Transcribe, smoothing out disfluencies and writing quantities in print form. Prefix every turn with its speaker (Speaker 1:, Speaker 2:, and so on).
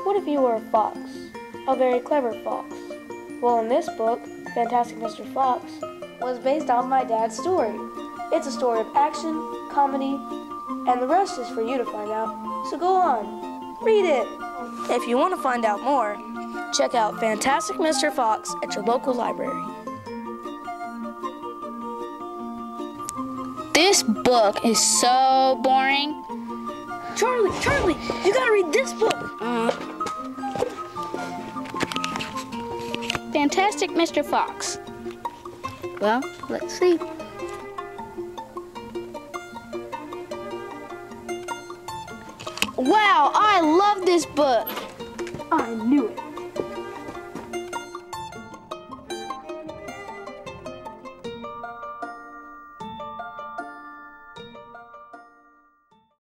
Speaker 1: What if you were a fox? A very clever fox. Well, in this book, Fantastic Mr. Fox was based on my dad's story. It's a story of action, comedy, and the rest is for you to find out. So go on, read it. If you want to find out more, check out Fantastic Mr. Fox at your local library.
Speaker 2: This book is so boring.
Speaker 1: Charlie, you gotta read this book.
Speaker 2: Fantastic Mr. Fox. Well, let's see. Wow, I love this book.
Speaker 1: I knew it.